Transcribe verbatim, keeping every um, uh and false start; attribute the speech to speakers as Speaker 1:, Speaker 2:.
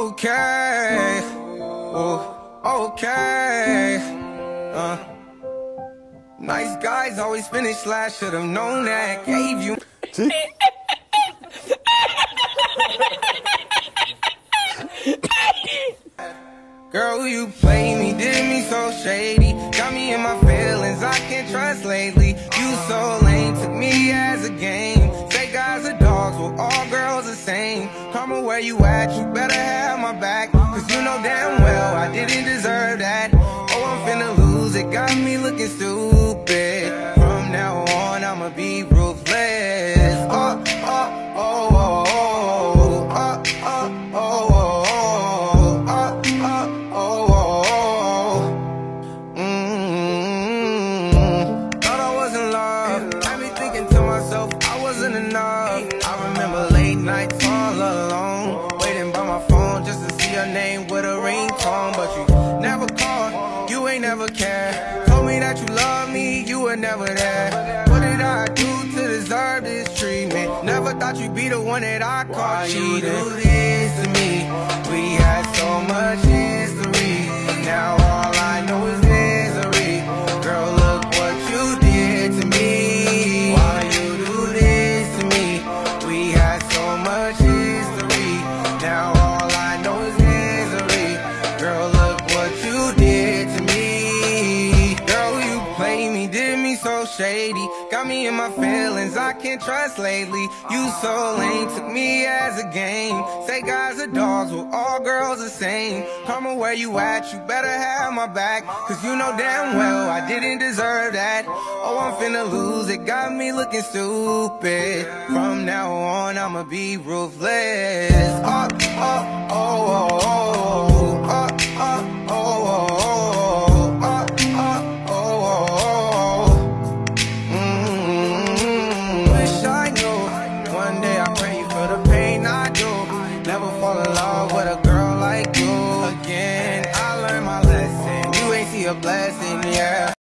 Speaker 1: okay, ooh, okay, uh. Nice guys always finish last, should've known that, gave you. Girl, you play me, did me so shady. Got me in my feelings, I can't trust lately. You so lame, took me as a game. Say guys are dogs, well all girls the same. Karma, where you at, you better have my back. Cause you know damn well I didn't deserve that. Oh, I'm finna lose it, got me looking stupid. From now on, I'ma be ruthless. Oh, oh, oh, oh, oh, oh, oh, oh. I remember late nights all alone, waiting by my phone just to see your name with a ringtone. But you never called, you ain't never cared. Told me that you love me, you were never there. What did I do to deserve this treatment? Never thought you'd be the one that I caught cheating. Why you do this to me? We had so much history, now all I know is misery. Girl, look what you did to me. Why you do this to me? We had so much history, now all I know is misery. Girl, look what you did to me. Girl, you played me, did me so shady. Got me in my feelings, I can't trust lately. You so lame, took me as a game. Say guys are dogs, well all girls the same. Karma, where you at, you better have my back. Cause you know damn well I didn't deserve that. Oh, I'm finna lose it, got me looking stupid. From now on, I'ma be ruthless. Oh, oh, oh, oh, oh, oh, oh, oh, oh. Never fall in love with a girl like you again. I learned my lesson, you ain't see a blessing, yeah.